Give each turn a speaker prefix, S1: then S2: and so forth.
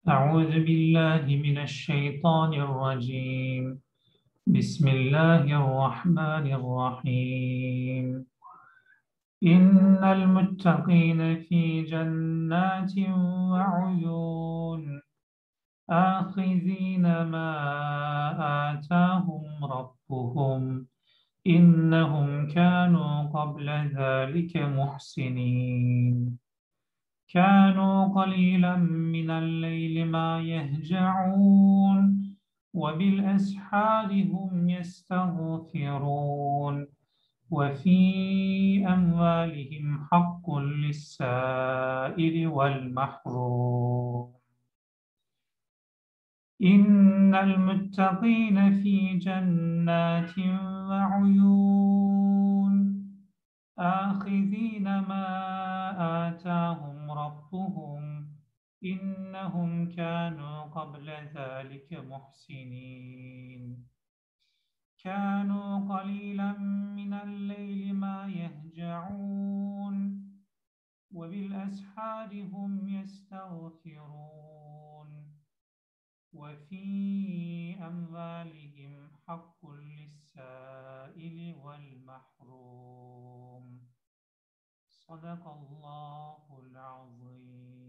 S1: أعوذ بالله من الشيطان الرجيم. بسم الله الرحمن الرحيم. إن المتقين في جنات وعيون آخذين ما آتاهم ربهم إنهم كانوا قبل ذلك محسنين. كانوا قليلا من الليل ما يهجعون وبالأسحار هم يستغفرون وفي أموالهم حق للسائل والمحروم. إن المتقين في جنات وعيون آخذين ما آتاهم ربهم إنهم كانوا قبل ذلك محسنين. كانوا قليلا من الليل ما يهجعون وبالأسحار هم يستغفرون وفي أموالهم حق للسائل والمحروم. صدق الله العظيم.